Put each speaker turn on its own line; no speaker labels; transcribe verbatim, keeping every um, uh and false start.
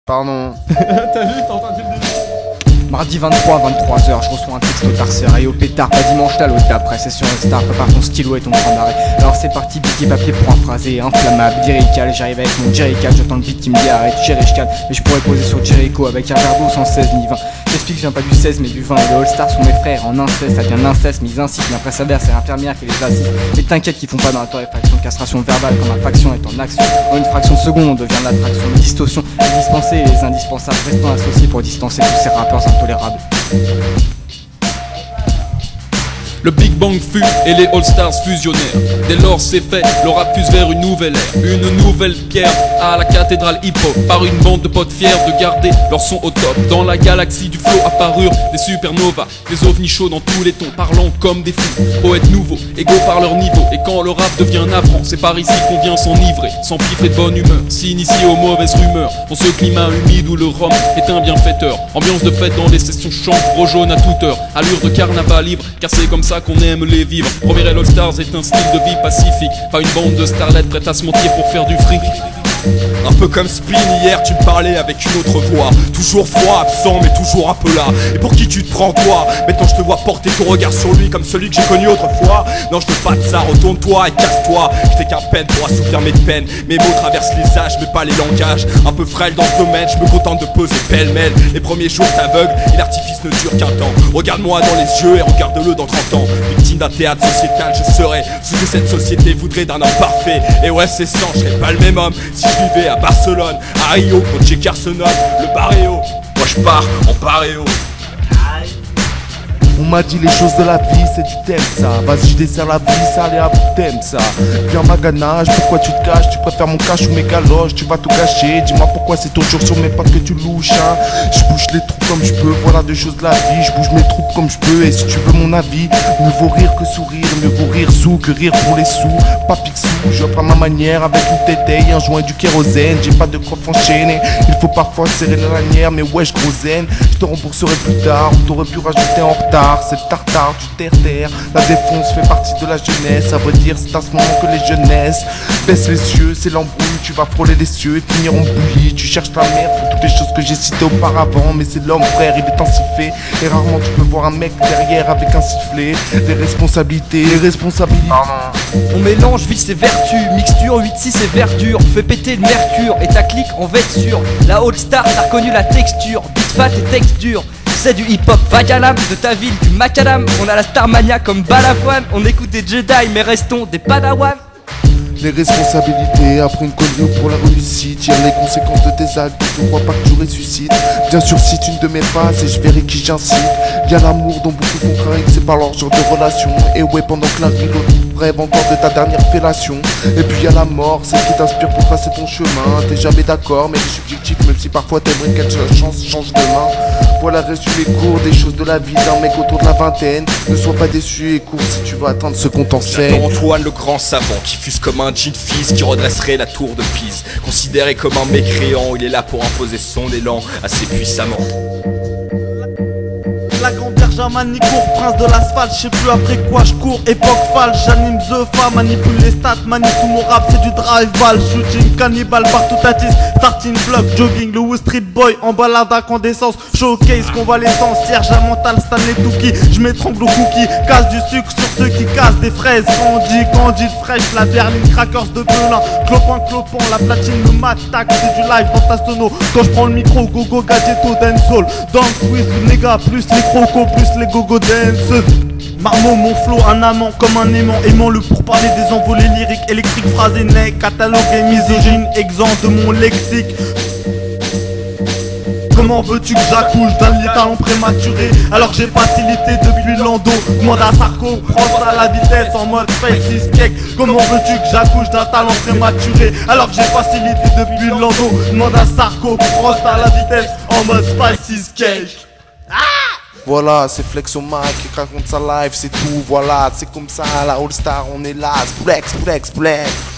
Pardon.
T'as vu, t'as entendu le début.
Mardi vingt-trois, vingt-trois heures, je reçois un texte au tarser et au pétard, pas dimanche là, l'autre d'après, c'est sur Star, prépare ton stylo et ton point d'arrêt. Alors c'est parti, piqué papier pour un phrasé, inflammable, lyrical, j'arrive avec mon jerrycan, j'entends le beat qui me dit arrête, jerrycan, mais je pourrais poser sur Jericho avec un verre d'eau sans seize ni vingt. J'explique que je viens pas du seize mais du vingt, et les All-Stars sont mes frères en inceste, ça devient l'inceste, mais ils insistent, mais après ça verse, c'est l'infirmière qui les assiste. Mais t'inquiète qu'ils font pas dans la torréfaction, castration verbale quand ma faction est en action. En une fraction de seconde, on devient l'attraction, une distorsion, les dispensés et les indispensables, restant associés pour distancer tous ces rappeurs intolérables.
Le Big Bang fut et les All-Stars fusionnèrent. Dès lors c'est fait, le rap fuse vers une nouvelle ère. Une nouvelle pierre à la cathédrale hip-hop. Par une bande de potes fiers de garder leur son au top. Dans la galaxie du flow apparurent des supernovas, des ovnis chauds dans tous les tons, parlant comme des fous. Poètes nouveaux, égaux par leur niveau. Et quand le rap devient navrant, c'est par ici qu'on vient s'enivrer, s'empiffrer de bonne humeur, s'initier aux mauvaises rumeurs. Dans ce climat humide où le rhum est un bienfaiteur. Ambiance de fête dans les sessions chambre jaune à toute heure. Allure de carnaval libre, car c'est comme ça qu'on aime les vivre. Premier All Stars est un style de vie pacifique, pas une bande de starlettes prêtes à se mentir pour faire du fric.
Un peu comme Spin, hier tu me parlais avec une autre voix. Toujours froid, absent mais toujours un peu là. Et pour qui tu te prends toi? Maintenant je te vois porter ton regard sur lui comme celui que j'ai connu autrefois. Non je te pas de ça, retourne-toi et casse-toi. Je t'ai qu'un peine pour assouvir mes peines. Mes mots traversent les âges mais pas les langages. Un peu frêle dans ce domaine, je me contente de poser pêle-mêle. Les premiers jours t'aveugles et l'artifice ne dure qu'un temps. Regarde-moi dans les yeux et regarde-le dans trente ans. Victime d'un théâtre sociétal, je serais ce que cette société voudrait d'un homme parfait. Et ouais c'est sans, je serais pas le même homme si je vivais à Barcelone, à Rio, contre Jake Arsenal, le Barréo. Moi je pars en paréo.
On m'a dit les choses de la vie, c'est du thème ça. Vas-y je desserre la vie, ça allez à bout thème ça. Viens ma ganache, pourquoi tu te caches? Tu préfères mon cache ou mes galoches? Tu vas tout gâcher, dis-moi pourquoi c'est toujours sur mes pattes que tu louches hein. Je bouge les trous comme je peux, voilà deux choses de la vie. Je bouge mes troupes comme je peux, et si tu veux mon avis, mieux vaut rire que sourire, mieux vaut rire sous que rire pour les sous. Pas pixou, j'offre à ma manière avec une tétaille, un joint et du kérosène. J'ai pas de quoi enchaîner, il faut parfois serrer la lanière, mais wesh gros zen. Je te rembourserai plus tard, ou t'aurais pu rajouter en retard. C'est le tartare du terre-terre, la défonce fait partie de la jeunesse. Ça veut dire c'est à ce moment que les jeunesses baissent les yeux, c'est l'embrouille, tu vas frôler les cieux et finir en bouillie. Tu cherches ta mère pour toutes les choses que j'ai citées auparavant, mais c'est l'homme frère, il est ainsi fait. Et rarement tu peux voir un mec derrière avec un sifflet. Les responsabilités, les responsabilités.
On mélange vice et vertu, mixture huit six et verdure. Fais péter le mercure et ta clique en vêture. La All Star, t'as reconnu la texture, beat fat et texte dur. C'est du hip-hop vagalam, de ta ville, du macadam. On a la Starmania comme Balavoine. On écoute des Jedi mais restons des Padawans.
Les responsabilités, après une connerie pour la réussite. Tire les conséquences de tes actes, je ne crois pas que tu ressuscites. Bien sûr cite une de mes phases et je verrai qui j'incite. Y'a l'amour dont beaucoup font craindre, c'est pas leur genre de relation. Et ouais pendant que la vie l'autre rêve encore de ta dernière fellation. Et puis y'a la mort, celle qui t'inspire pour tracer ton chemin. T'es jamais d'accord mais t'es subjectif, même si parfois t'aimerais qu'elle chance change de main. Voilà résumé court des choses de la vie d'un mec autour de la vingtaine. Ne sois pas déçu et cours si tu veux atteindre ce qu'on t'enseigne.
J'attends Antoine le grand savant qui fuse comme un jean fils qui redresserait la tour de Pise. Considéré comme un mécréant, il est là pour imposer son élan assez puissamment.
La grande Germanie court, prince de l'asphalte, je sais plus après quoi je cours. Époque falche, j'anime The Fa, manipule les stats, manipule tout mon rap, c'est du drive-ball. Shooting, cannibal, partout à tisse, starting block, jogging, le Wall Street Boy, en balade à condescence, showcase, convalescence, Serge mental, Stanley Touki, je m'étrangle au cookie, casse du sucre sur ceux qui cassent des fraises, candy, candide, fraîche, la berline, crackers de Belin, clopin, clopin, la platine, le m'attaque, c'est du live dans ta sono, quand je prends le micro, gogo, gadgeto, dancehall, dance with, nigga, plus les crocos, plus les gogo danceuses. Marmot, mon flow, un amant comme un aimant, aimant-le pour parler des envolées lyriques, électriques, phrasés, nez, catalogué, misogyne, exempt de mon lexique. Comment veux-tu que j'accouche d'un talent prématuré alors que j'ai facilité depuis l'endo? Demande à Sarko, prends à la vitesse en mode face cake. Comment veux-tu que j'accouche d'un talent prématuré alors que j'ai facilité depuis l'endo? Demande à Sarko, prends à la vitesse en mode spicy cake.
Voilà, c'est Flex au Mac qui raconte sa life, c'est tout, voilà, c'est comme ça, la All Star, on est là, flex, flex, flex.